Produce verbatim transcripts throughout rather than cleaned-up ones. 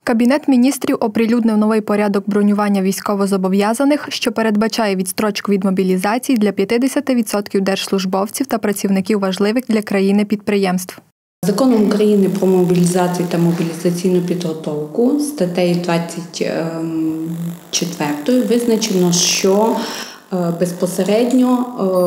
Кабінет міністрів оприлюднив новий порядок бронювання військовозобов'язаних, що передбачає відстрочку від мобілізації для п'ятдесят відсотків держслужбовців та працівників важливих для країни підприємств. Законом України про мобілізацію та мобілізаційну підготовку статтею двадцять четвертою визначено, що безпосередньо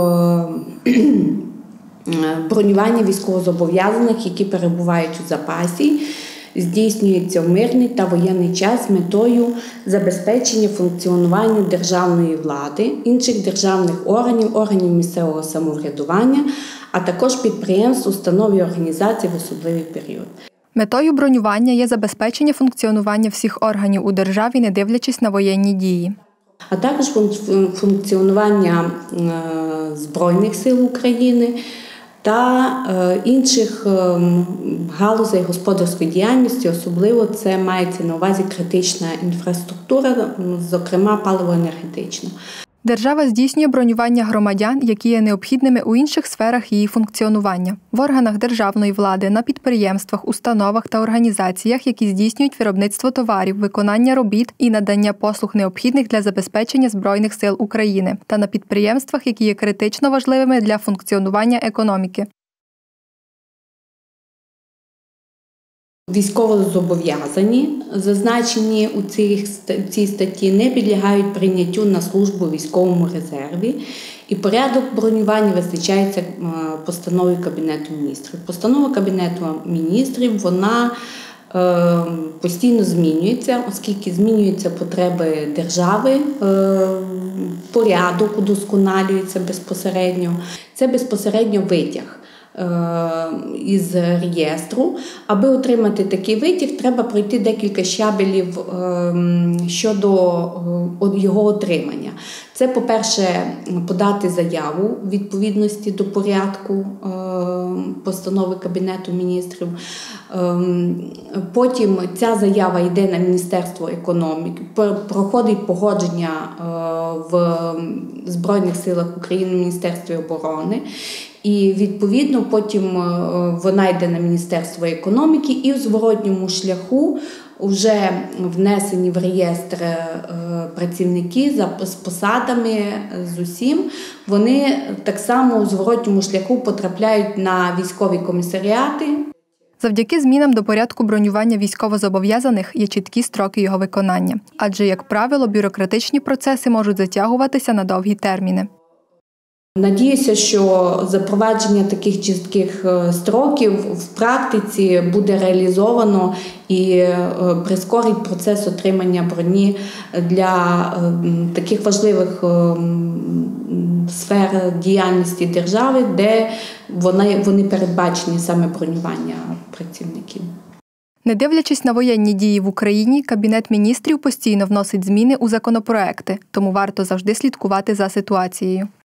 бронювання військовозобов'язаних, які перебувають у запасі, здійснюється в мирний та воєнний час з метою забезпечення функціонування державної влади, інших державних органів, органів місцевого самоврядування, а також підприємств, установ і організацій в особливий період. Метою бронювання є забезпечення функціонування всіх органів у державі, не дивлячись на воєнні дії. А також функціонування Збройних сил України та інших галузей господарської діяльності, особливо це мається на увазі критична інфраструктура, зокрема паливо-енергетична. Держава здійснює бронювання громадян, які є необхідними у інших сферах її функціонування. В органах державної влади, на підприємствах, установах та організаціях, які здійснюють виробництво товарів, виконання робіт і надання послуг, необхідних для забезпечення Збройних сил України, та на підприємствах, які є критично важливими для функціонування економіки. Військовозобов'язані, зазначені у цій статті, не підлягають прийняттю на службу у військовому резерві, і порядок бронювання визначається постановою Кабінету міністрів. Постанова Кабінету міністрів, вона е, постійно змінюється, оскільки змінюються потреби держави, е, порядок удосконалюється безпосередньо. Це безпосередньо витяг із реєстру. Аби отримати такий витяг, треба пройти декілька щабелів щодо його отримання. Це, по-перше, подати заяву у відповідності до порядку постанови Кабінету міністрів. Потім ця заява йде на Міністерство економіки, проходить погодження в Збройних силах України, Міністерстві оборони. І, відповідно, потім вона йде на Міністерство економіки, і в зворотньому шляху вже внесені в реєстр працівники з посадами, з усім, вони так само у зворотньому шляху потрапляють на військові комісаріати. Завдяки змінам до порядку бронювання військовозобов'язаних є чіткі строки його виконання. Адже, як правило, бюрократичні процеси можуть затягуватися на довгі терміни. Надіюся, що запровадження таких чітких строків в практиці буде реалізовано і прискорить процес отримання броні для таких важливих сфер діяльності держави, де вони, вони передбачені саме бронювання працівників. Не дивлячись на воєнні дії в Україні, Кабінет міністрів постійно вносить зміни у законопроекти, тому варто завжди слідкувати за ситуацією.